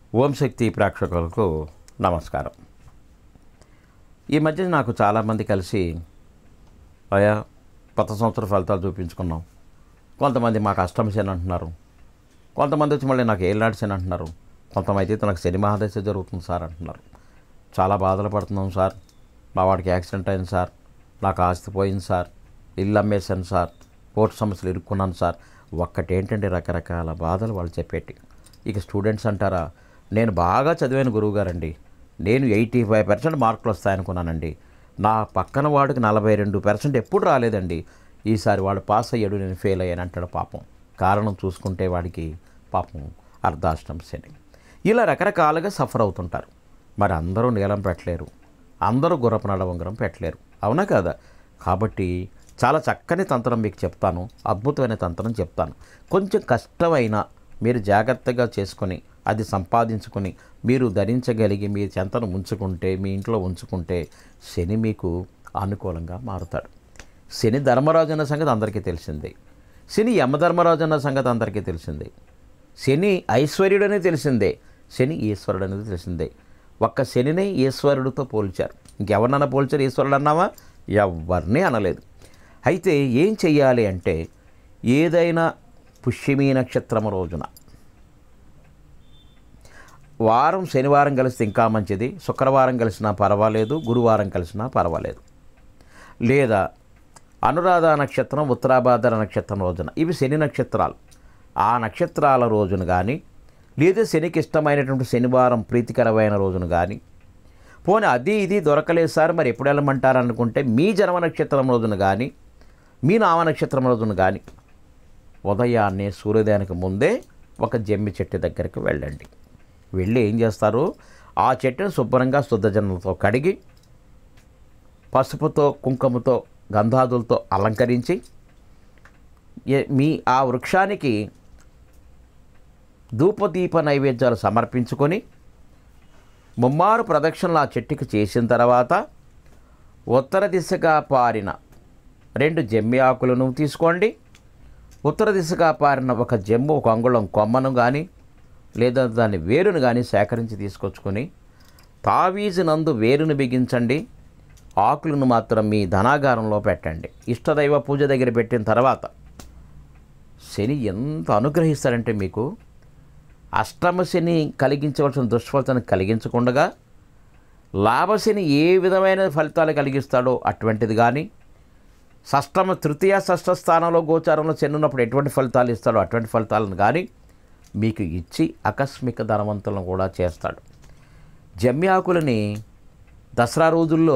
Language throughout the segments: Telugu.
ఓం శక్తి ప్రేక్షకులకు నమస్కారం. ఈ మధ్య నాకు చాలామంది కలిసి అయా కొత్త సంవత్సర ఫలితాలు చూపించుకున్నాం, కొంతమంది మాకు అష్టమ శని అంటున్నారు, కొంతమంది వచ్చి మళ్ళీ నాకు ఏళ్ళనాటి శని అంటున్నారు, కొంతమంది అయితే నాకు శని మహాదశ జరుగుతుంది సార్ అంటున్నారు. చాలా బాధలు పడుతున్నాం సార్, మా వాడికి యాక్సిడెంట్ అయింది సార్, నాకు ఆస్తి పోయింది సార్, ఇల్లు అమ్మేశాను సార్, కోర్టు సమస్యలు ఇరుక్కున్నాను సార్. ఒక్కటేంటంటే రకరకాల బాధలు వాళ్ళు చెప్పేటి. ఇక స్టూడెంట్స్ అంటారా, నేను బాగా చదివాను గురువుగారండి, నేను 85% మార్కులు వస్తాయనుకున్నానండి, నా పక్కన వాడికి 42% ఎప్పుడు రాలేదండి, ఈసారి వాడు పాస్ అయ్యాడు, నేను ఫెయిల్ అయ్యాను అంటాడు. పాపం కారణం చూసుకుంటే వాడికి పాపం అర్ధాష్టం శని. ఇలా రకరకాలుగా సఫర్ అవుతుంటారు. మరి అందరూ నీలం పెట్టలేరు, అందరూ గుర్రపు నడవంగరం పెట్టలేరు, అవునా కదా? కాబట్టి చాలా చక్కని తంత్రం మీకు చెప్తాను, అద్భుతమైన తంత్రం చెప్తాను. కొంచెం కష్టమైన మీరు జాగ్రత్తగా చేసుకొని అది సంపాదించుకొని మీరు ధరించగలిగి మీ చెంతను ఉంచుకుంటే, మీ ఇంట్లో ఉంచుకుంటే శని మీకు అనుకూలంగా మారుతాడు. శని ధర్మరాజు అన్న సంగతి అందరికీ తెలిసిందే, శని యమధర్మరాజు అన్న సంగతి అందరికీ తెలిసిందే, శని ఐశ్వర్యుడు అనేది తెలిసిందే, శని ఈశ్వరుడు అనేది తెలిసిందే. ఒక్క శనినే ఈశ్వరుడితో పోల్చారు, ఇంకెవరినన్నా పోల్చారు ఈశ్వరుడు అన్నావా? ఎవరిని అనలేదు. అయితే ఏం చెయ్యాలి అంటే, ఏదైనా పుష్యమీ నక్షత్రం రోజున, వారం శనివారం కలిస్తే ఇంకా మంచిది, శుక్రవారం కలిసినా పర్వాలేదు, గురువారం కలిసినా పర్వాలేదు, లేదా అనురాధ నక్షత్రం, ఉత్తరాభాద్ర నక్షత్రం రోజున, ఇవి శని నక్షత్రాలు, ఆ నక్షత్రాల రోజున కానీ, లేదా శనికి ఇష్టమైనటువంటి శనివారం ప్రీతికరమైన రోజున కానీ, పోనీ అది ఇది దొరకలేదు సార్ మరి ఎప్పుడు వెళ్ళమంటారు అనుకుంటే, మీ జన్మ నక్షత్రం రోజున కానీ, మీ నామ నక్షత్రం రోజున కానీ ఉదయాన్నే సూర్యోదయానికి ముందే ఒక జమ్మి చెట్టు దగ్గరికి వెళ్ళండి. వెళ్ళి ఏం చేస్తారు, ఆ చెట్టును శుభ్రంగా శుద్ధజలంతో కడిగి, పసుపుతో కుంకుమతో గంధాదులతో అలంకరించి, మీ ఆ వృక్షానికి ధూపదీప నైవేద్యాలు సమర్పించుకొని, ముమ్మారు ప్రదక్షిణలు ఆ చెట్టుకి చేసిన తర్వాత, ఉత్తర దిశగా పారిన 2 జమ్మి ఆకులను తీసుకోండి. ఉత్తర దిశగా పారిన ఒక జమ్ము, ఒక అంగుళం కొమ్మను కానీ లేదా దాని వేరును కానీ సేకరించి తీసుకొచ్చుకొని, తావీజు నందు వేరును బిగించండి, ఆకులను మాత్రం మీ ధనాగారంలో పెట్టండి. ఇష్టదైవ పూజ దగ్గర పెట్టిన తర్వాత శని ఎంత అనుగ్రహిస్తాడంటే, మీకు అష్టమ శని కలిగించవలసిన దుష్ఫలితాన్ని కలిగించకుండా లాభశని ఏ విధమైన ఫలితాలు కలిగిస్తాడో అటువంటిది కానీ, షష్టమ తృతీయ షష్ఠ స్థానంలో గోచారంలో చెన్నున్నప్పుడు ఎటువంటి ఫలితాలు ఇస్తాడో అటువంటి ఫలితాలను కానీ మీకు ఇచ్చి ఆకస్మిక ధనవంతులను కూడా చేస్తాడు. జమ్మి ఆకులని దసరా రోజుల్లో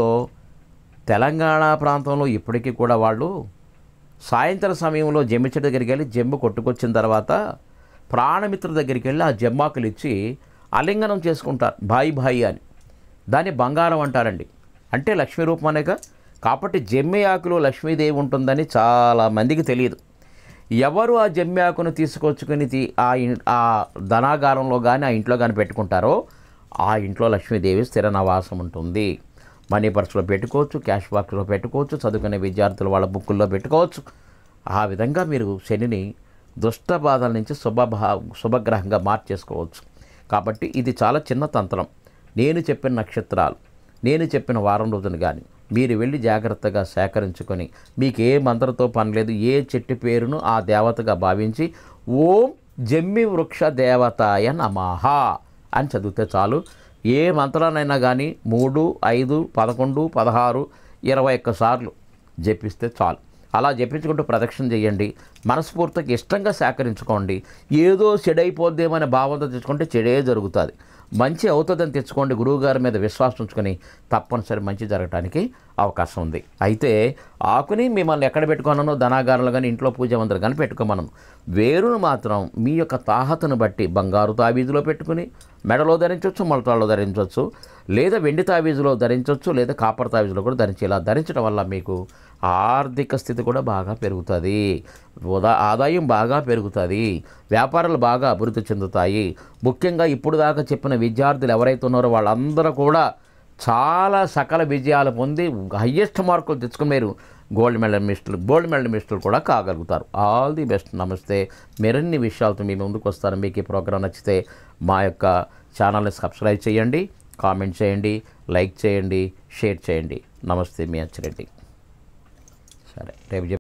తెలంగాణ ప్రాంతంలో ఇప్పటికీ కూడా వాళ్ళు సాయంత్రం సమయంలో జమ్మి చెట్టు దగ్గరికి వెళ్ళి జమ్ము కొట్టుకొచ్చిన తర్వాత ప్రాణమిత్ర దగ్గరికి వెళ్ళి ఆ జమ్మాకులు ఇచ్చి ఆలింగనం చేసుకుంటారు, భాయి భాయి అని. దాన్ని బంగారం అంటారండి, అంటే లక్ష్మీ రూపం అనేక. కాబట్టి జమ్మి ఆకులో లక్ష్మీదేవి ఉంటుందని చాలామందికి తెలియదు. ఎవరు ఆ జమ్మి ఆకును తీసుకొచ్చుకొని ఆ ధనాగారంలో కానీ ఆ ఇంట్లో కానీ పెట్టుకుంటారో ఆ ఇంట్లో లక్ష్మీదేవి స్థిర నివాసం ఉంటుంది. మనీ పర్సులో పెట్టుకోవచ్చు, క్యాష్ బాక్స్లో పెట్టుకోవచ్చు, చదువుకునే విద్యార్థులు వాళ్ళ బుక్కుల్లో పెట్టుకోవచ్చు. ఆ విధంగా మీరు శనిని దుష్ట బాధల నుంచి శుభగ్రహంగా మార్చేసుకోవచ్చు. కాబట్టి ఇది చాలా చిన్న తంత్రం. నేను చెప్పిన నక్షత్రాలు, నేను చెప్పిన వారం రోజులు కానీ మీరు వెళ్ళి జాగ్రత్తగా సేకరించుకొని, మీకు ఏ మంత్రంతో పని లేదు, ఏ చెట్టు పేరును ఆ దేవతగా భావించి ఓం జమ్మి వృక్ష దేవతాయ నమః అని చదివితే చాలు. ఏ మంత్రానైనా కానీ 3, 5, 11, 16, 21 సార్లు జపిస్తే చాలు. అలా జపించుకుంటూ ప్రదక్షిణ చేయండి. మనస్ఫూర్తిగా ఇష్టంగా సేకరించుకోండి. ఏదో చెడైపోద్దేమనే భావంతో తెచ్చుకుంటే చెడే జరుగుతుంది. మంచి అవుతుందని తెచ్చుకోండి. గురువుగారి మీద విశ్వాసం ఉంచుకొని తప్పనిసరి మంచి జరగడానికి అవకాశం ఉంది. అయితే ఆకుని మిమ్మల్ని ఎక్కడ పెట్టుకోనో ధనాగారంలో కానీ ఇంట్లో పూజ మందిరం కానీ పెట్టుకోమను. వేరును మాత్రం మీ యొక్క తాహతను బట్టి బంగారు తావీజులో పెట్టుకుని మెడలో ధరించవచ్చు, మొలతాల్లో ధరించవచ్చు, లేదా వెండి తావీజులో ధరించవచ్చు, లేదా కాపర్ తావీజులో కూడా ధరించి. ఇలా ధరించడం వల్ల మీకు ఆర్థిక స్థితి కూడా బాగా పెరుగుతుంది, ఆదాయం బాగా పెరుగుతుంది, వ్యాపారాలు బాగా అభివృద్ధి చెందుతాయి. ముఖ్యంగా ఇప్పుడు దాకా చెప్పిన విద్యార్థులు ఎవరైతే ఉన్నారో వాళ్ళందరూ కూడా చాలా సకల విజయాలు పొంది హయ్యెస్ట్ మార్కులు తెచ్చుకుని గోల్డ్ మెడలిస్టులు కూడా కాగలుగుతారు. All the best. నమస్తే. మరిన్ని విషయాలతో మీ ముందుకు వస్తాను. మీకు ఈ ప్రోగ్రాం నచ్చితే మా యొక్క ఛానల్ని సబ్స్క్రైబ్ చేయండి, కామెంట్ చేయండి, లైక్ చేయండి, షేర్ చేయండి. నమస్తే, మీ అచ్చిరెడ్డి. సరే, రేపు